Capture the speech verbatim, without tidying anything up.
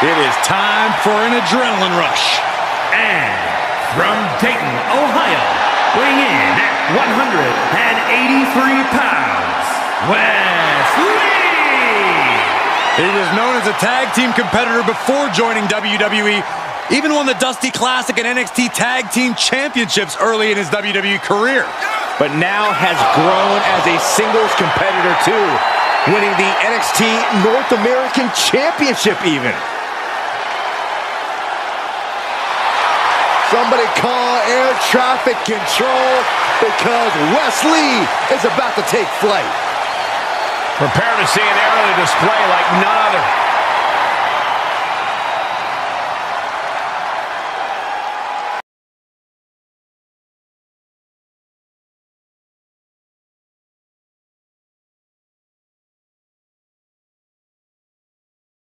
It is time for an adrenaline rush. And from Dayton, Ohio, weighing in at one hundred eighty-three pounds, Wes Lee! He was known as a tag team competitor before joining W W E. Even won the Dusty Classic and N X T Tag Team Championships early in his W W E career. But now has grown as a singles competitor too, winning the N X T North American Championship even. Somebody call air traffic control because Wes Lee is about to take flight. Prepare to see an aerial display like none other.